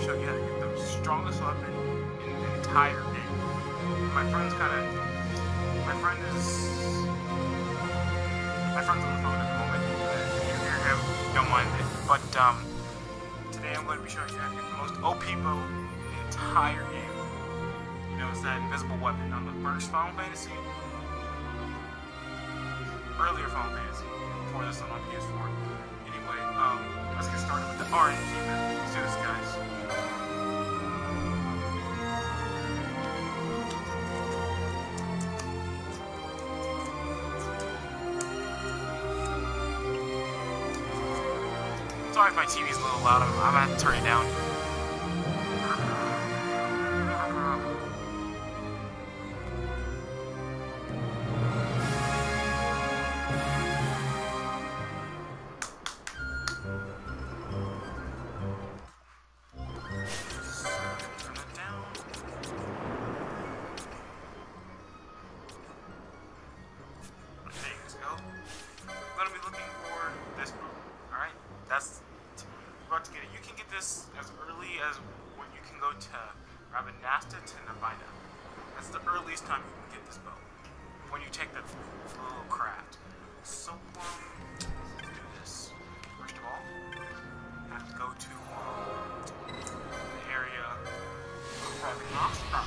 show you how to get the strongest weapon in the entire game. My friend's on the phone at the moment. If you hear him, don't mind it. But today I'm going to be showing you how to get the most OP bow in the entire game. You know, it's that invisible weapon on the first Final Fantasy. Earlier Final Fantasy, before this one on PS4. Anyway, let's get started with the RNG method. Let's do this, guys. Sorry if my TV's a little loud, I'm gonna have to turn it down. To get it. You can get this as early as when you can go to Rabanastre to Navina. That's the earliest time you can get this bow. When you take the little craft. So let's do this. First of all, you have to go to the area of Rabanastre.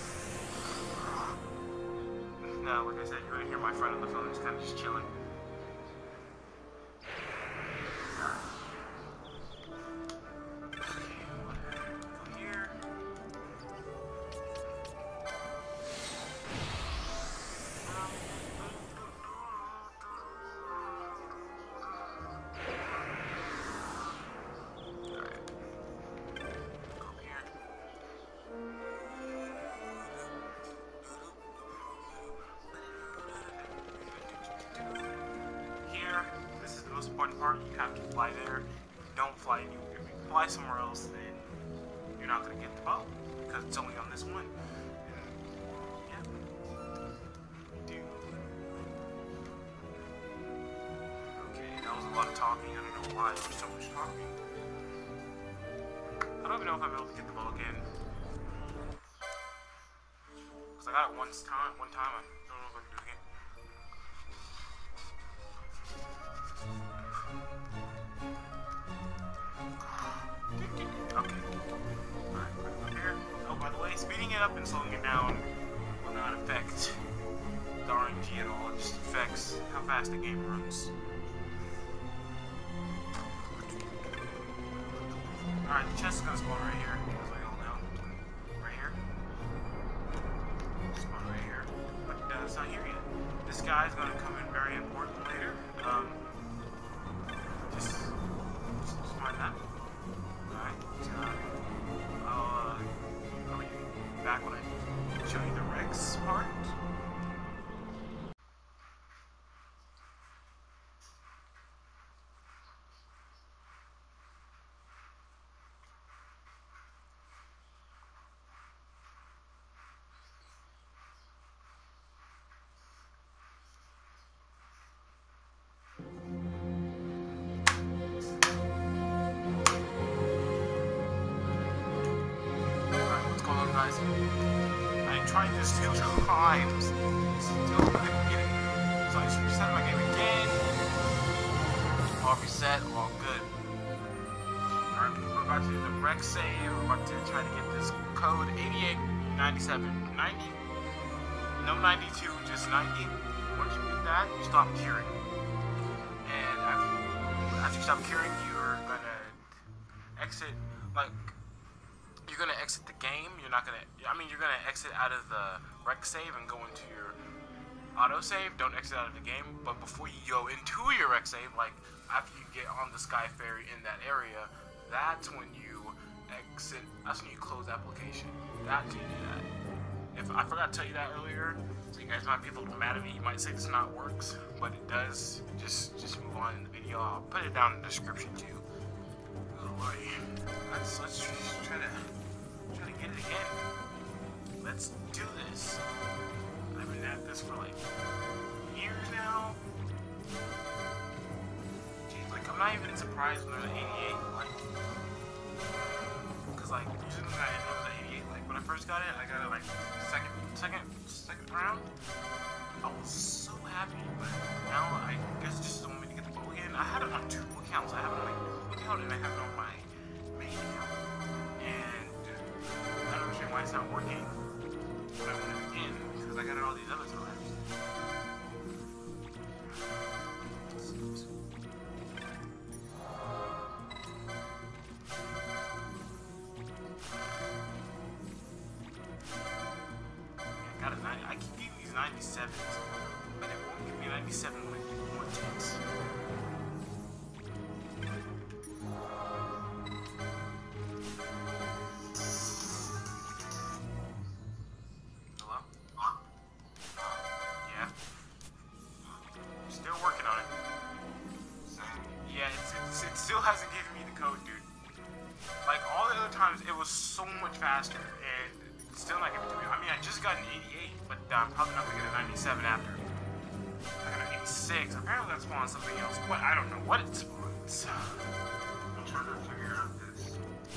Now, like I said, you're gonna hear my friend on the phone. He's kind of just chilling. Important part, you have to fly there. If you don't fly anywhere, if you fly somewhere else, then you're not going to get the bow because it's only on this one. Yeah. Okay, that was a lot of talking. I don't know why there was so much talking. I don't even know if I'm able to get the bow again. Because I got it one time. I don't know if I can do it again. Okay. Alright, put it up here. Oh, by the way, speeding it up and slowing it down will not affect the RNG at all. It just affects how fast the game runs. Alright, the chest is gonna spawn right here, as we all know. Right here. Spawn right here. But it's not here yet. This guy is gonna come in very important later. Just mind that. Alright, I'll be back when I show you the Rex part. Guys, I tried this 2 times, still couldn't get it, so I just reset my game again. All reset, all good. Alright, we're about to do the Rex save. We're about to try to get this code 889790. No 92, just 90. Once you get that, you stop curing. And after you stop curing, you're gonna exit, you're gonna exit the game. You're gonna exit out of the rec save and go into your auto save. Don't exit out of the game, but before you go into your rec save, like after you get on the Sky Ferry in that area, that's when you exit. That's when you close application. That's when you do that. If I forgot to tell you that earlier, so you guys might be a little mad at me. You might say this not works, but it does. Just move on in the video. I'll put it down in the description too. Oh boy. Let's just try to get it again. Let's do this. I've been at this for like years now. Jeez, like I'm not even surprised when there's an 88, like, cause like first got it, I got it like second round. I was so happy, but now I guess just don't want me to get the bow again. I had it on 2 accounts. I have it on my YouTube account and I have it on my main account. And I don't understand why it's not working when I want it again, because I got it all these other times. I keep getting these 97s, but it won't give me 97 when I do 110s. Hello? Yeah? Still working on it. Yeah, it still hasn't given me the code, dude. Like, all the other times, it was so much faster, and it's still not giving it to me. I mean, I just got an 88, but I'm probably not going to get a 97 after. I got an 86. Apparently that spawns something else, but I don't know what it spawns. I'm trying to figure out this.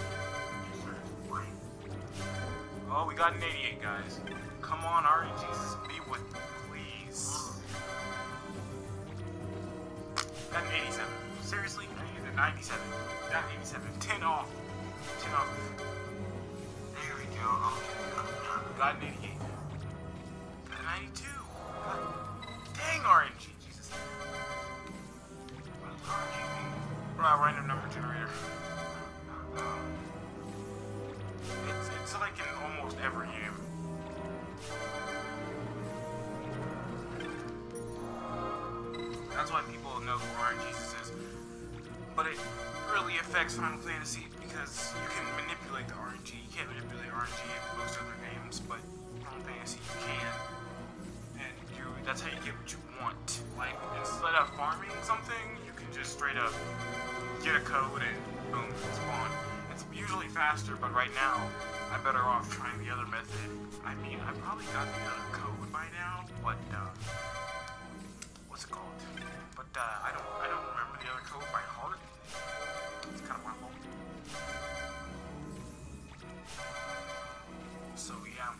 Oh, we got an 88, guys. Come on, RNGs, be with me, please. Got an 87. Seriously? I need a 97. Not 87. 10 off. 10 off. There we go. Got an 88. Got a 92. God. Dang RNG. Jesus. What's RNG? Random number generator. It's like in almost every game. That's why people know who RNG is. But it really affects Final Fantasy because you can manipulate the RNG. You can't manipulate RNG in most other games, but Final Fantasy you can. And that's how you get what you want. Like, instead of farming something, you can just straight up get a code and boom, spawn. It's usually faster, but right now, I'm better off trying the other method. I mean, I probably got the other code by now, but, what's it called? But, I don't remember the other code by heart. It's kind of my fault. So, yeah.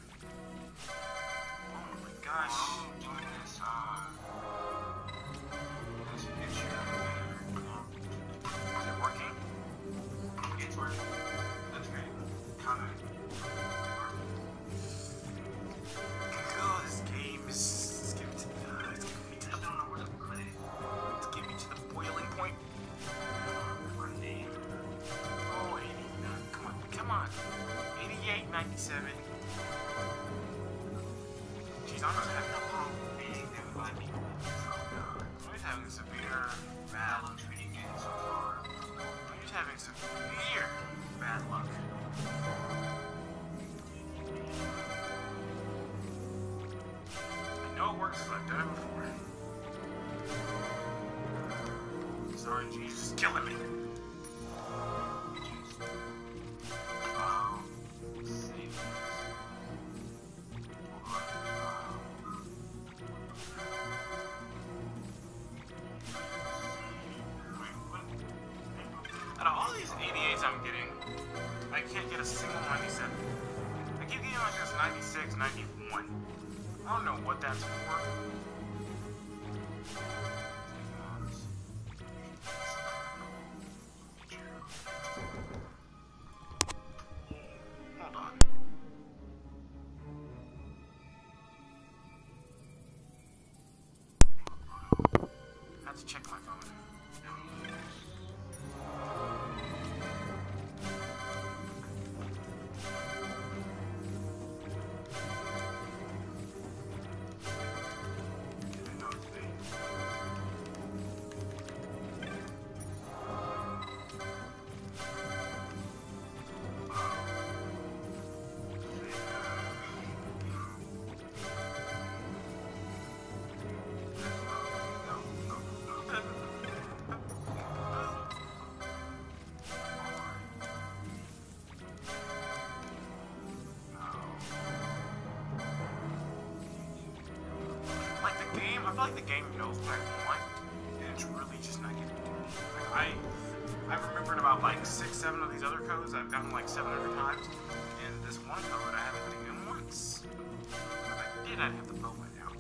Oh my gosh. I'm doing this, this picture. Is it working? It's working. That's great. Kind of. Oh, this game is giving me to the, I don't know where to put it. It's giving me to the boiling point. Oh, 89. Come on. 88, 97. Jeez, I'm just having a problem beating them, buddy. I'm just having severe bad luck treating it so far. I'm just having severe bad luck. I know it works because I've done it before. This RNG is just killing me. Out of all these 88s I'm getting, I can't get a single 97. I keep getting like this 96, 91. I don't know what that's for. Hold on. I have to check my phone. I feel like the game knows what I want, and it's really just not giving it to me. Like, I've remembered about like 6, 7 of these other codes. I've gotten like 700 times. And this one code I haven't put in once. If I did, I'd have the bow by now.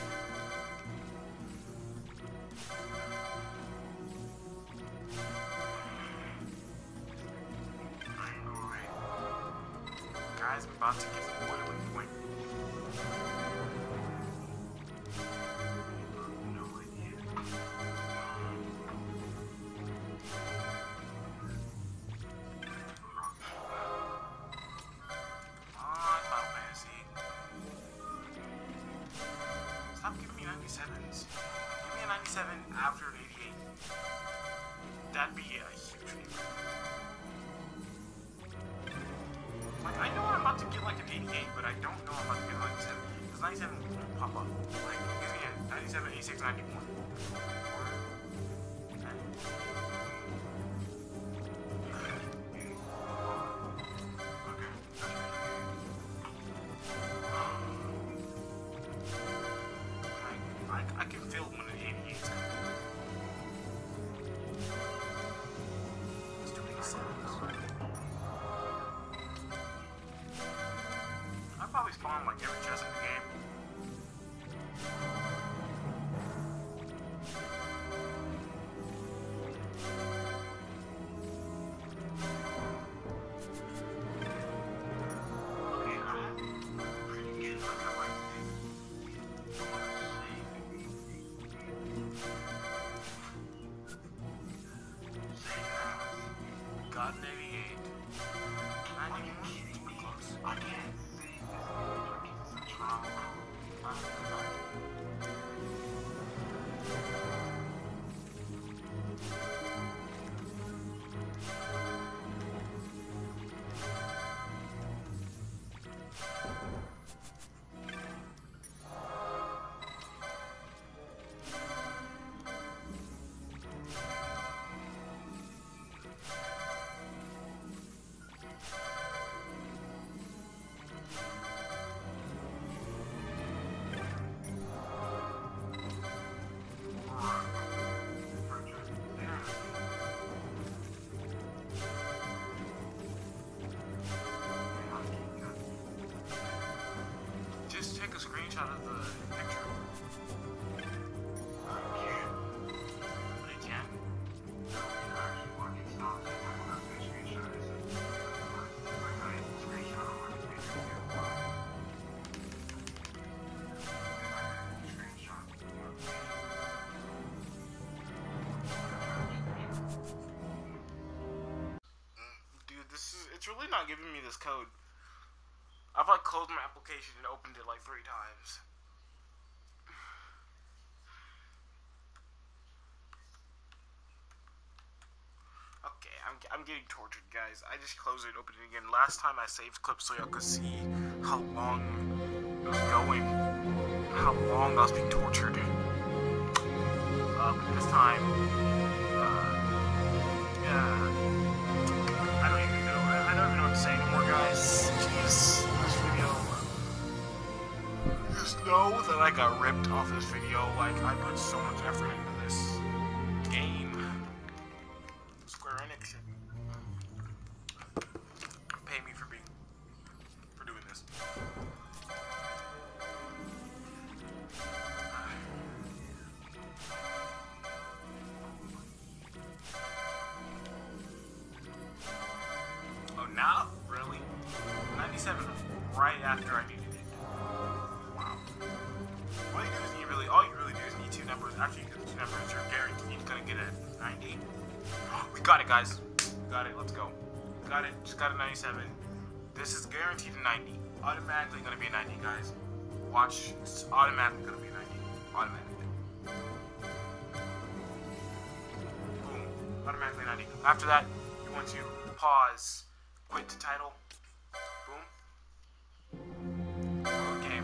Guys, I'm about to get the boiling point. No idea. Final Fantasy. Stop giving me 97s. Give me a 97 after an 88. That'd be a huge favor. Like, I know I'm about to get like an 88, but I don't know I'm about to get a 97. Because 97 won't pop up. Like, give me a 97, 86, 91. I can feel when an 88 is coming. Let's do 87. I probably spawn like every chest in the game. Okay, I'm pretty sure I got like got an 88. 91? We're close. I can't see this is trauma. Just take a screenshot of the picture. I can't. But I can? Dude, it's really not giving me this code. I've like closed my application and opened it like 3 times. Okay, I'm getting tortured, guys. I just closed it, opened it again. Last time I saved clips so y'all could see how long it was going, how long I was being tortured. This time, yeah. I don't even know what to say anymore, guys. Jeez, this video. Just know that I got ripped off this video. Like, I put so much effort into this game. Square Enix should pay me for doing this. Oh, now? Really? 97 right after I needed it. Wow. All you really do is need 2 numbers. After you get the 2 numbers, you're guaranteed gonna get a 90. We got it, guys. We got it. Let's go. Got it. Just got a 97. This is guaranteed a 90. Automatically gonna be a 90, guys. Watch. It's automatically gonna be a 90. Automatically. Boom. Automatically 90. After that, you want to pause. Quit to title. Boom. Load game.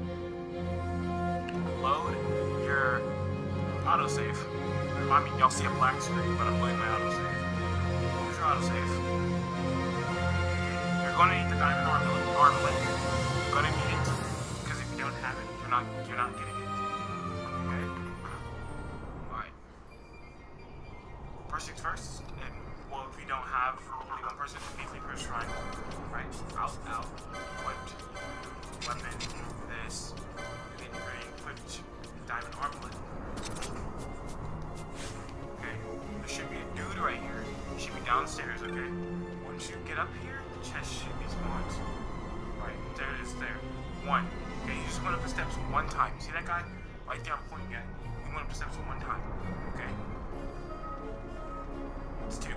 Load your autosave. I mean, y'all see a black screen, but I'm playing my autosave. Here's your autosave. You're gonna need the diamond armlet. You're gonna need it, because if you don't have it, you're not getting it. Okay? Alright. First things first, and out, equipped, weapon, this, and then you're going to equip diamond armlet. Okay, there should be a dude right here. He should be downstairs, okay? Once you get up here, the chest should be spawned. Right, there it is there. One. Okay, you just went up the steps one time. See that guy? Right there I'm pointing at. You went up the steps one time. Okay? It's two.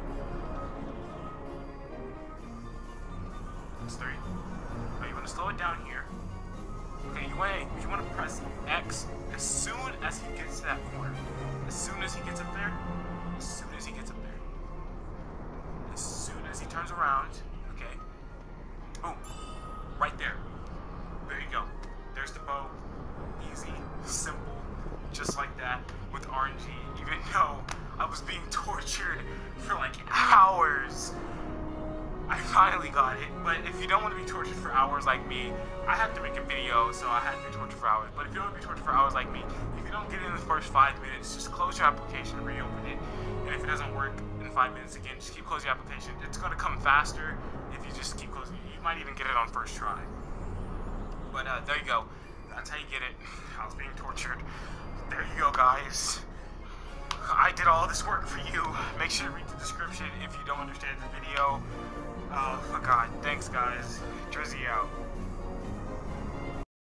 It's three. Now you want to slow it down here. Okay, you want to press X as soon as he gets to that corner. As soon as he gets up there. As soon as he gets up there. As soon as he turns around. Okay. Boom. Right there. There you go. There's the bow. Easy, simple, just like that with RNG. Even though I was being tortured for like hours, I finally got it. But if you don't want to be tortured for hours like me, I have to make a video, so I had to be tortured for hours. But if you don't want to be tortured for hours like me, if you don't get it in the first 5 minutes, just close your application, reopen it. And if it doesn't work in 5 minutes again, just keep closing your application. It's going to come faster if you just keep closing it. You might even get it on first try. But there you go. That's how you get it. I was being tortured. There you go, guys. I did all this work for you. Make sure to read the description if you don't understand the video. Oh, God. Thanks, guys. Drizzy out.